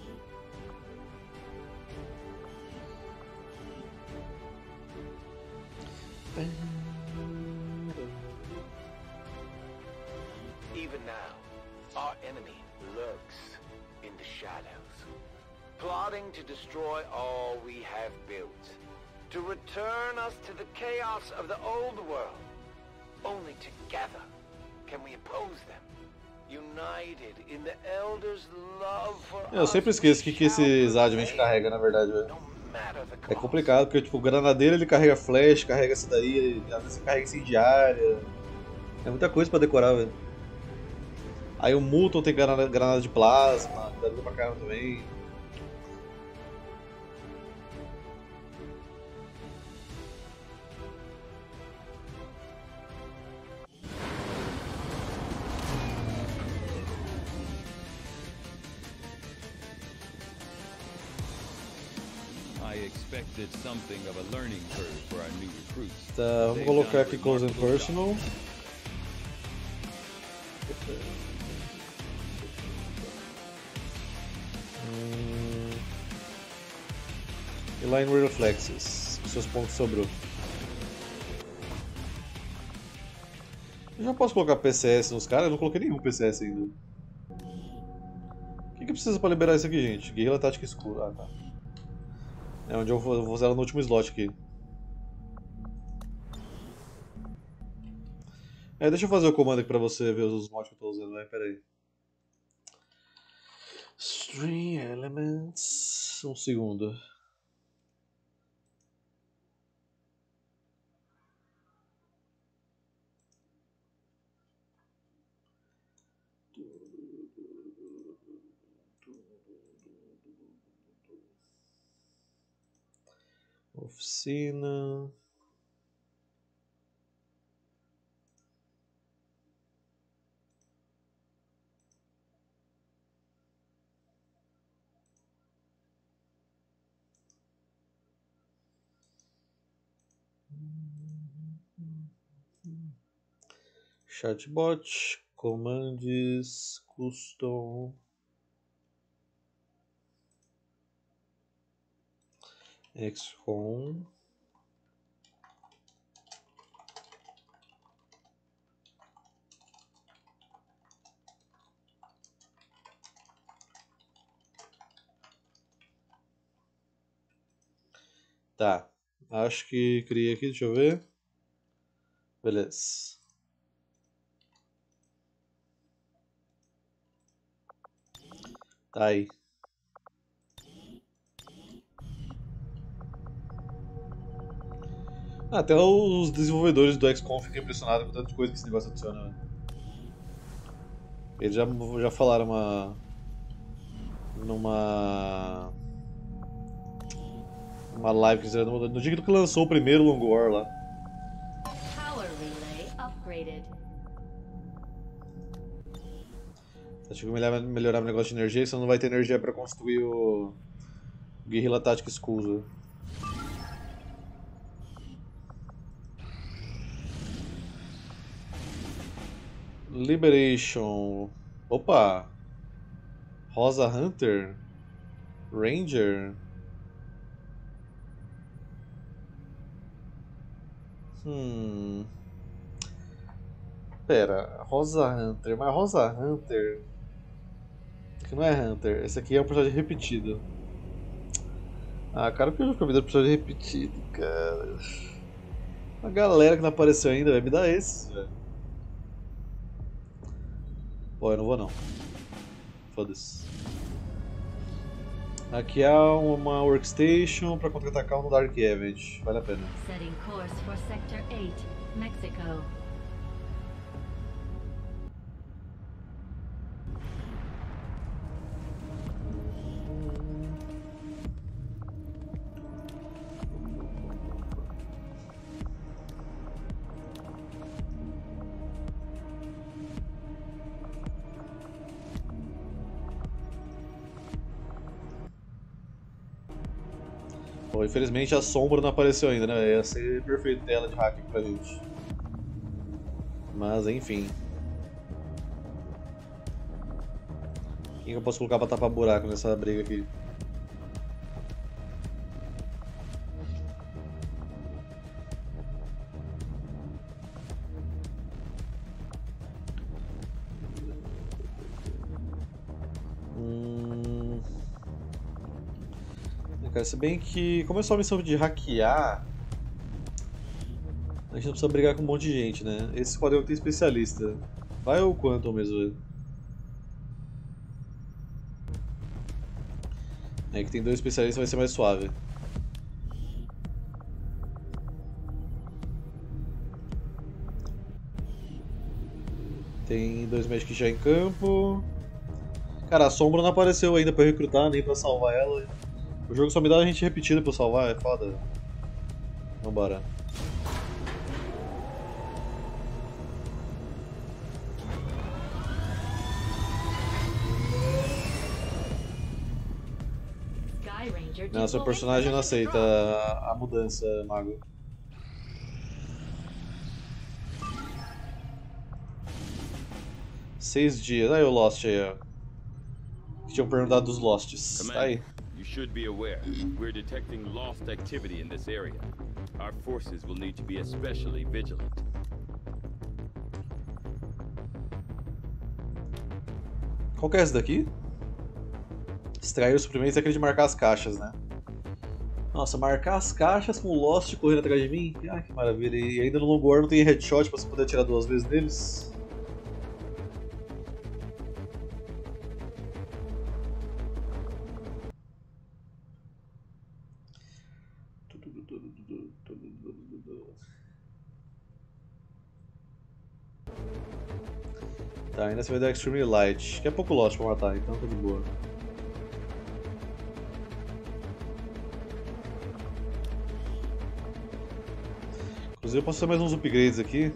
Speaker 4: Even now, our enemy lurks in the shadows, plotting to destroy all we have built, to return us to the chaos of the old world. Only together can we oppose them, united in the Elders' love for us.
Speaker 1: Eu sempre esqueço o que, que esses advent carrega, na verdade, velho.
Speaker 4: No matter the
Speaker 1: É
Speaker 4: cost.
Speaker 1: complicado, porque tipo, o granadeiro ele carrega flash, carrega essa daí, às vezes carrega incendiária. É muita coisa pra decorar, velho. Aí o Multon tem granada, granada de plasma, dá pra caramba também.
Speaker 8: I expected something of a learning curve for our new recruits.
Speaker 1: Tá, vamos colocar aqui Close and Personal. Hum... E Line Reflexes, os seus pontos sobrou. Eu já posso colocar P C S nos caras? Eu não coloquei nenhum P C S ainda. O que, que precisa pra liberar isso aqui, gente? Guerrilla Tática Escura. Ah, tá. É onde eu vou, eu vou usar ela no último slot aqui. É, deixa eu fazer o comando aqui pra você ver os mods que eu tô usando, vai, pera aí. String Elements... Um segundo. Oficina... Chatbot, commands, custom, X COM, tá, acho que criei aqui, deixa eu ver, beleza. Tá aí. Ah, até os desenvolvedores do X COM ficam impressionados com tanta coisa que esse negócio adiciona. Né? Eles já, já falaram uma... numa... uma live que fizeram no, no dia que lançou o primeiro Long War lá.
Speaker 6: Power relay upgraded.
Speaker 1: Acho que melhorar, melhorar o negócio de energia, senão não vai ter energia pra construir o... o Guerrilla Tactics Schools. Liberation. Opa! Rosa Hunter? Ranger? Hum... Pera, Rosa Hunter, mas Rosa Hunter... que não é Hunter, esse aqui é um personagem repetido. Ah, cara, por que eu já convidei personagem repetido, cara? A galera que não apareceu ainda, vai me dar esses, velho. Pô, eu não vou não. Foda-se. Aqui há uma workstation para contra-atacar no Dark Event. Vale a pena.
Speaker 6: Setting course for Sector eight, Mexico.
Speaker 1: Bom, infelizmente a sombra não apareceu ainda, né? Ia ser perfeito tela de hacking pra gente. Mas enfim. Quem que eu posso colocar pra tapar buraco nessa briga aqui? Hum... Cara, se bem que, como é só uma missão de hackear, a gente não precisa brigar com um monte de gente, né? Esse esquadrão tem especialista. Vai o Quantum mesmo. É que tem dois especialistas, vai ser mais suave. Tem dois Magic já em campo. Cara, a sombra não apareceu ainda pra recrutar, nem pra salvar ela. O jogo só me dá a gente repetida pra eu salvar, é foda. Vambora. Não, seu personagem não aceita a, a mudança, mago. Seis dias. Aí o Lost aí, ó. Tinham perguntado dos Losts. Tá aí.
Speaker 8: You should be aware, we're detecting lost activity in this area. Our forces will need to be especially vigilant.
Speaker 1: Qual que é esse daqui? Extrair os suprimentos é aquele de marcar as caixas, né? Nossa, marcar as caixas com o Lost correndo atrás de mim? Ah, que maravilha. E ainda no Long War não tem headshot pra você poder atirar duas vezes neles? Tá, ainda você vai dar Extremely Light, que é pouco Lost pra matar, então tá de boa. Inclusive eu posso fazer mais uns upgrades aqui.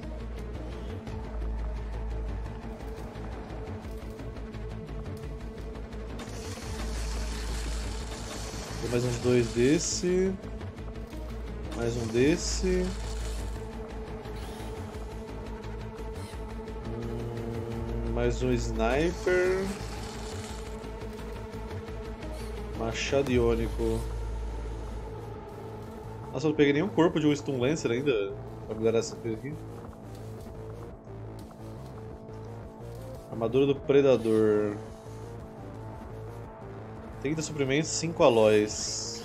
Speaker 1: Tem mais uns dois desse. Mais um desse. Hum, mais um sniper. Machado iônico. Nossa, eu não peguei nenhum corpo de um Stun Lancer ainda pra melhorar essa coisa aqui. Armadura do Predador. trinta suprimentos, cinco alóis.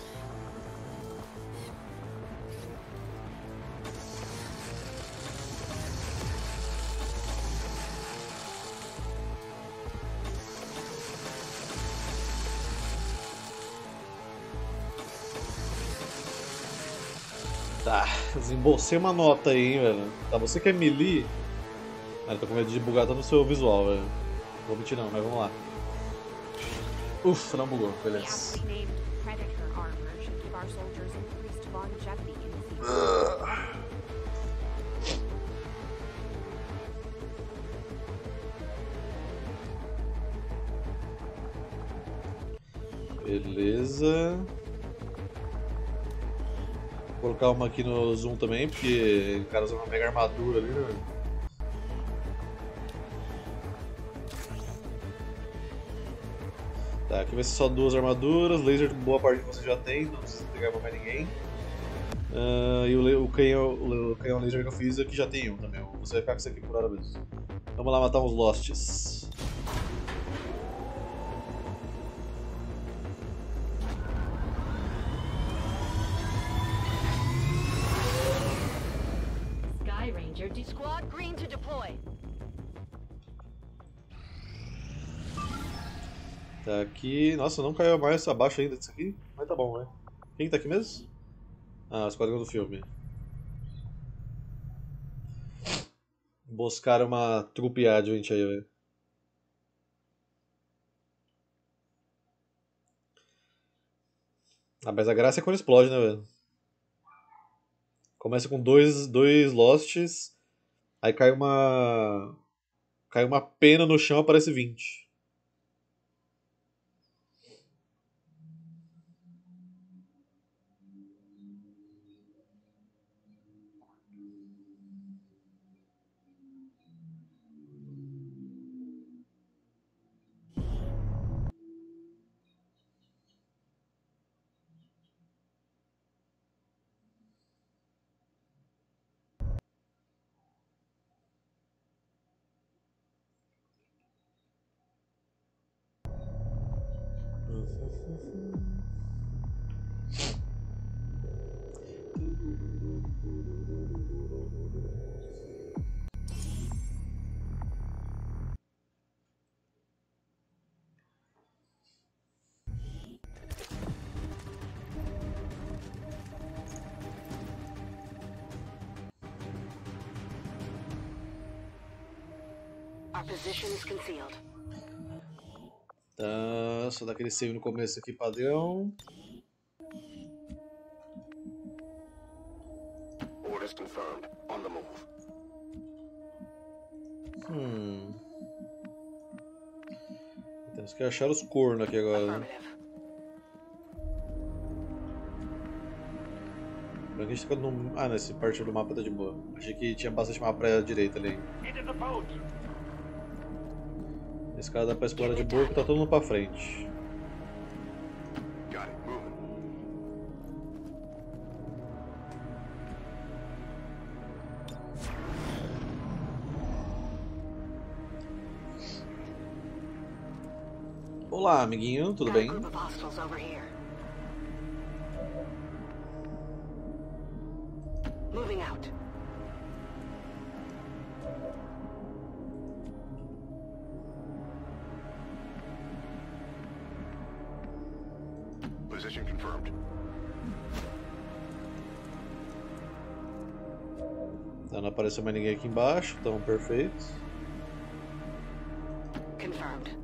Speaker 1: Tá, desembolsei uma nota aí, hein, velho. Tá, você que é melee. Ah, tô com medo de bugar todo o seu visual, velho. Não vou mentir não, mas vamos lá. Ufa, não bugou, beleza. Beleza. Vou colocar uma aqui no zoom também, porque o cara usa uma mega armadura ali, né? Tá, aqui vai ser só duas armaduras, laser boa parte que você já tem, não precisa entregar pra mais ninguém. Uh, e o, o, canhão, o canhão laser que eu fiz aqui já tem um também, você vai ficar com isso aqui por hora mesmo. Vamos lá matar uns Losts.
Speaker 6: Sky Ranger de
Speaker 5: Squad green to deploy.
Speaker 1: Tá aqui. Nossa, não caiu mais abaixo ainda disso aqui, mas tá bom, né? Quem tá aqui mesmo? Ah, o esquadrão do filme. Buscaram uma trupe advent aí, velho. Ah, mas a graça é quando explode, né, velho? Começa com dois, dois Losts, aí cai uma. Cai uma pena no chão e aparece vinte.
Speaker 5: Our position is concealed.
Speaker 1: Tá, só daquele save no começo aqui padrão.
Speaker 2: Orders confirmed. On the move.
Speaker 1: Hum. Temos que achar os cornos aqui agora. Né? A gente fica no... Ah, nesse parte do mapa tá de boa. Achei que tinha bastante mapa pra direita ali.
Speaker 2: Into the boat.
Speaker 1: Esse cara dá pra explorar de boa porque tá todo mundo pra frente.
Speaker 2: Got it. Moving.
Speaker 1: Olá, amiguinho, tudo bem?
Speaker 5: Group of hostiles over here. Moving out.
Speaker 9: Position confirmed.
Speaker 1: Tá, não apareceu mais ninguém aqui embaixo, então perfeito.
Speaker 5: Confirmed.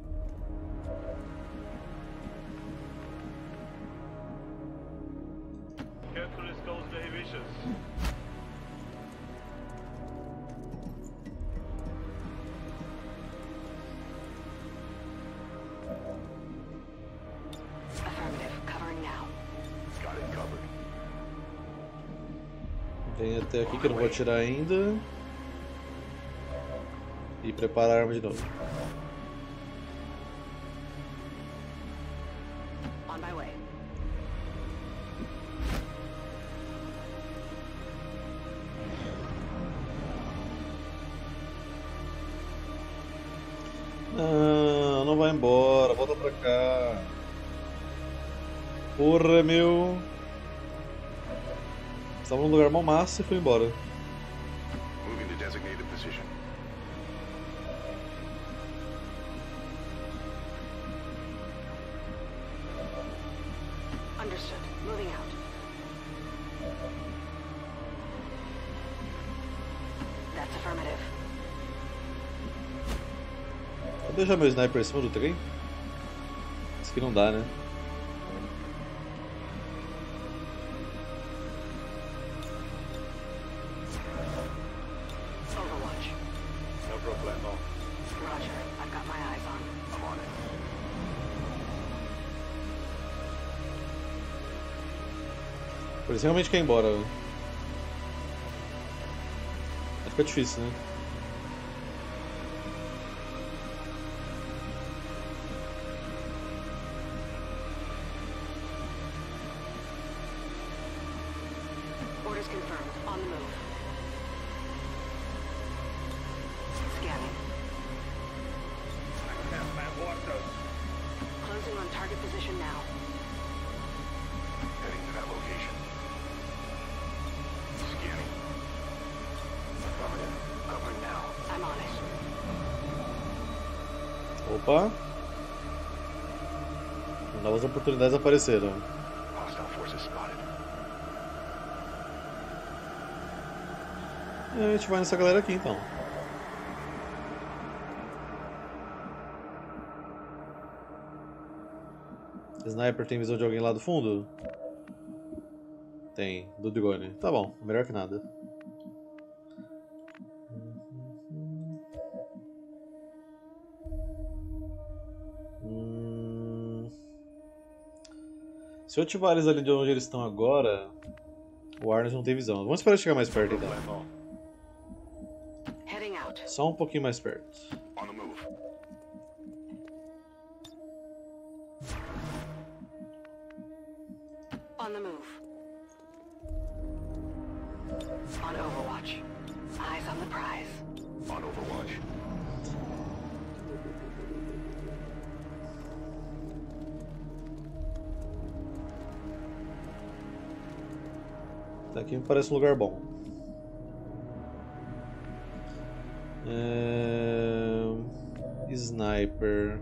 Speaker 2: Careful as goes very vicious.
Speaker 5: Affirmative. Covering now.
Speaker 9: Got it covered.
Speaker 1: Vem até aqui que eu não vou atirar ainda. E preparar a arma de novo.
Speaker 5: On my way.
Speaker 1: Não, não vai embora, volta pra cá. Porra, meu. Estava num lugar mal massa e foi embora.
Speaker 9: Moving to designated position.
Speaker 5: Understood. Moving out. That's affirmative.
Speaker 1: Vou deixar meu sniper em cima do trem? Isso aqui não dá, né?
Speaker 5: Overwatch.
Speaker 2: No problemo.
Speaker 5: Roger. I've got my eyes on.
Speaker 9: I'm on it.
Speaker 1: Por isso realmente quer ir embora. Vai ficar difícil, né?
Speaker 5: Orders confirmed. On the move. Scanning.
Speaker 2: Man, waters.
Speaker 5: Closing on target position now.
Speaker 9: Heading to that location. Scanning. Affirmative. Covering now.
Speaker 5: I'm on it.
Speaker 1: Opa! Novas oportunidades apareceram.
Speaker 9: Hostile forces spotted.
Speaker 1: E a gente vai nessa galera aqui então. Sniper tem visão de alguém lá do fundo? Tem, do drone. Tá bom, melhor que nada. Hum... Se eu ativar eles ali de onde eles estão agora, o Arnold não tem visão. Vamos esperar chegar mais perto então.
Speaker 2: Problemo.
Speaker 5: Heading out.
Speaker 1: Só um pouquinho mais perto.
Speaker 9: On the move.
Speaker 5: On the move. On Overwatch. Eyes on the prize.
Speaker 9: On Overwatch.
Speaker 1: Daqui me parece um lugar bom. É... Sniper.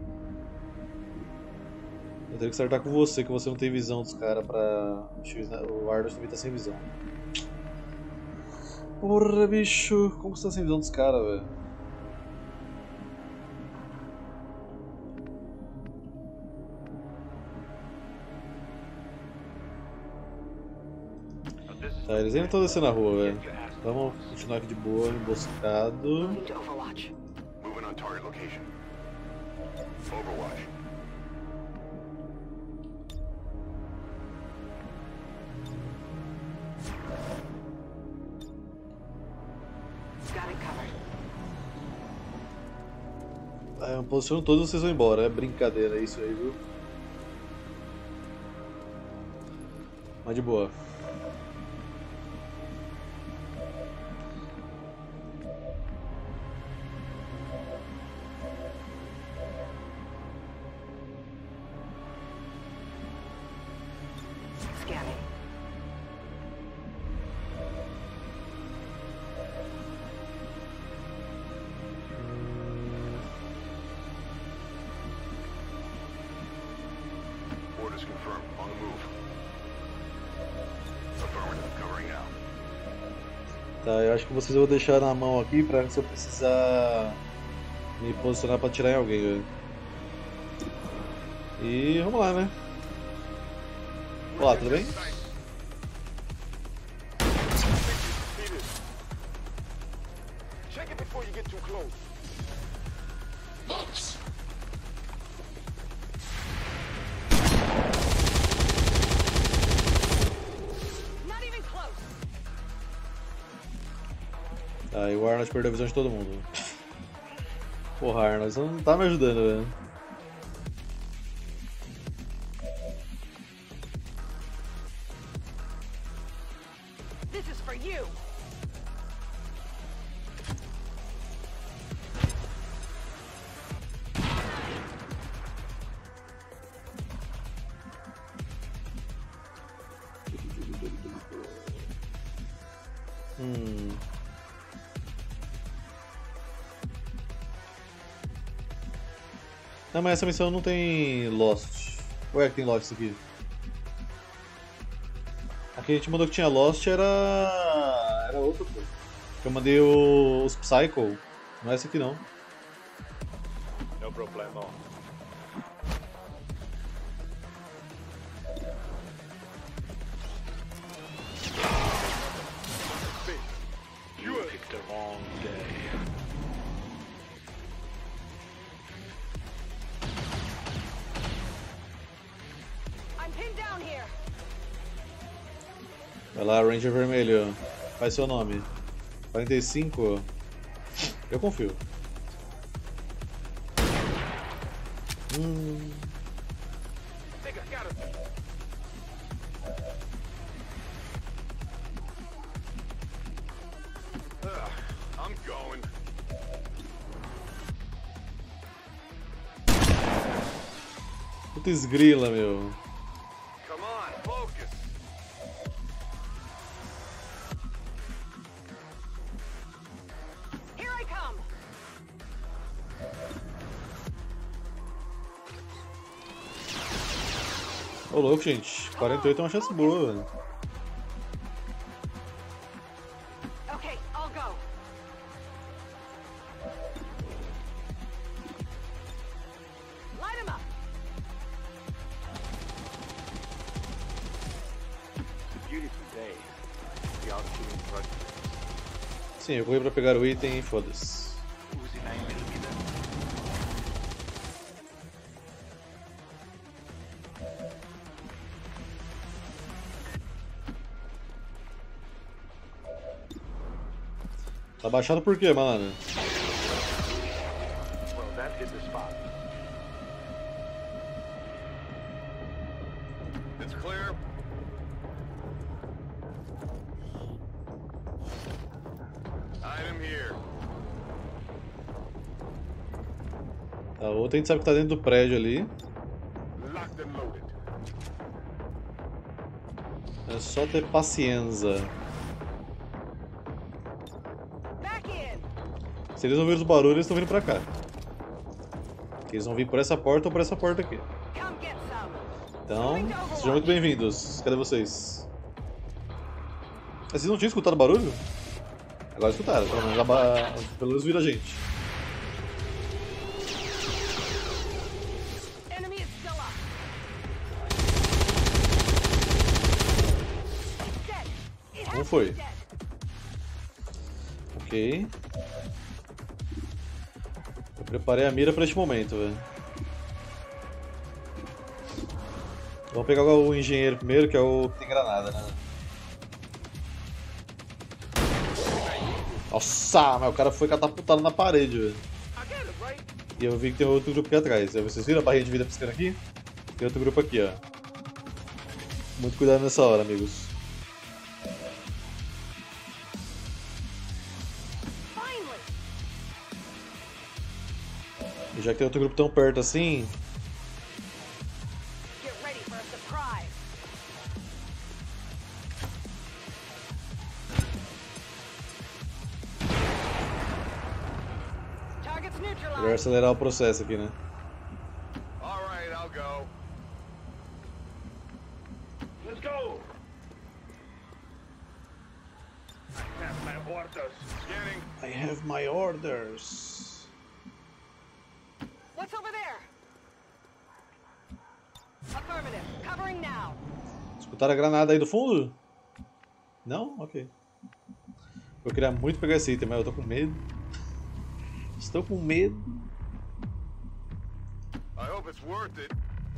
Speaker 1: Eu teria que acertar com você, que você não tem visão dos caras pra... O Arnold também tá sem visão. Porra, bicho. Como você tá sem visão dos caras, velho? Tá, eles ainda estão descendo a rua, velho. Vamos continuar aqui de boa, emboscado.
Speaker 5: Moving to Overwatch.
Speaker 9: Moving on target location. Overwatch.
Speaker 5: Got it covered.
Speaker 1: Ah, eu posiciono todos e vocês vão embora. É brincadeira isso aí, viu? Mas de boa.
Speaker 5: Scanning.
Speaker 9: Status confirmed. On the move. Affirmative. Covering now.
Speaker 1: Tá, eu acho que vocês eu vou deixar na mão aqui pra se eu precisar me posicionar pra atirar em alguém, velho. E vamos lá, né? Olá, tudo bem?
Speaker 2: Check it before you get too close.
Speaker 5: Not even close.
Speaker 1: Tá, e o Arnold perdeu a visão de todo mundo. Porra, Arnold, você não tá me ajudando, velho.
Speaker 5: This is for you.
Speaker 1: Hum. Não, mas essa missão não tem Lost. Ou é que tem Lost isso aqui? A que a gente mandou que tinha Lost era. Era outra coisa. Eu mandei o... os Psycho. Não é essa aqui não.
Speaker 2: No problemo. You picked the wrong day.
Speaker 5: I'm pinned down here.
Speaker 1: Vai lá, Ranger Vermelho. Faz seu nome. quarenta e cinco. Eu confio. Hum.
Speaker 2: Nigga, got it.
Speaker 9: Ugh, I'm going.
Speaker 1: Putz grila, meu.
Speaker 2: Come on, focus.
Speaker 5: Here I come.
Speaker 1: Ô louco, gente. quarenta e oito é uma chance boa, velho.
Speaker 5: Okay, I'll go. Light him up.
Speaker 2: Beautiful day. The altitude in front.
Speaker 1: Sim, eu corri pra pegar o item e foda-se.
Speaker 2: Uzi nine millimeter.
Speaker 1: Tá baixado por quê, malandro?
Speaker 2: Well, that hit the spot.
Speaker 9: It's clear. Item here.
Speaker 1: Tá, o outro a gente sabe que tá dentro do prédio ali.
Speaker 9: Locked and loaded.
Speaker 1: É só ter paciência.
Speaker 5: Back in.
Speaker 1: Se eles ouvirem os barulhos, eles estão vindo pra cá. Eles vão vir por essa porta ou por essa porta aqui.
Speaker 5: Come get some.
Speaker 1: Então, sejam muito bem-vindos. Cadê vocês? Vocês não tinham escutado barulho? Agora escutaram, pelo menos, a ba... pelo menos viram a gente.
Speaker 5: Enemy is still up. Dead. It
Speaker 1: Como
Speaker 5: has
Speaker 1: foi?
Speaker 5: to be dead.
Speaker 1: Ok. Eu preparei a mira pra este momento, velho. Vamos pegar o engenheiro primeiro, que é o que tem granada, né? Nossa, mas o cara foi catapultado na parede, velho. E eu vi que tem outro grupo aqui atrás. Vocês viram a barrinha de vida piscando aqui? Tem outro grupo aqui, ó. Muito cuidado nessa hora, amigos. E já que tem outro grupo tão perto assim,
Speaker 5: Get ready for a surprise. Targets
Speaker 1: melhor
Speaker 5: neutralized.
Speaker 1: acelerar o processo aqui, né?
Speaker 9: All right, I'll go. orders. Scanning.
Speaker 1: I have my orders.
Speaker 5: What's over there? Affirmative. Covering now.
Speaker 1: Escutaram a granada aí do fundo? Não? Ok. Eu queria muito pegar esse item, mas eu tô com medo. Estou com medo.
Speaker 9: I hope it's worth it.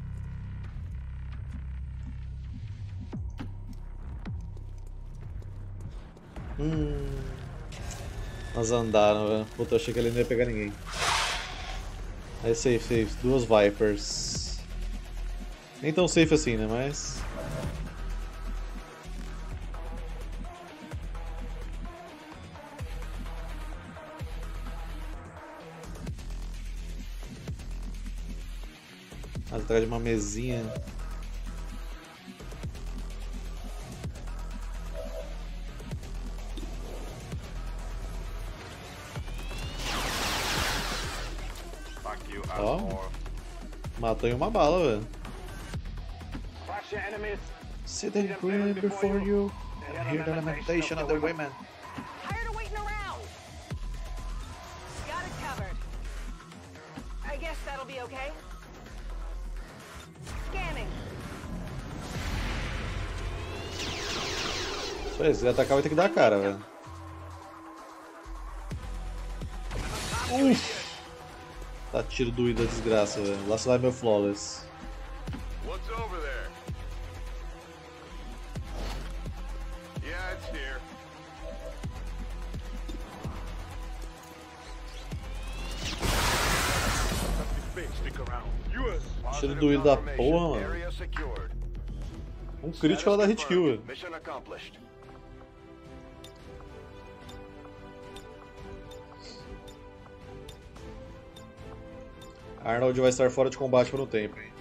Speaker 1: Hum. Nós andaram, velho. Puta, eu achei que ele não ia pegar ninguém. Aí safe, safe. Duas Vipers. Nem tão safe assim, né? Mas. Atrás de uma mesinha. Ó, matou em uma bala, velho.
Speaker 2: Watch your enemies.
Speaker 1: Sit and pray before you and hear the lamentation of the women.
Speaker 5: Tired of waiting around. Got it covered. I guess that'll be okay. Scanning.
Speaker 1: Isso aí, se atacar vai ter que dar a cara, velho. Uff. Tá tiro doído da desgraça, velho. Lá se vai meu flawless.
Speaker 9: What's over there? Yeah, it's here. Stick around.
Speaker 1: Tiro doído da porra, mano.
Speaker 4: Area secured.
Speaker 1: Um crítico ela dá hit kill, velho.
Speaker 4: Mission accomplished.
Speaker 1: Arnold vai estar fora de combate por um tempo, hein.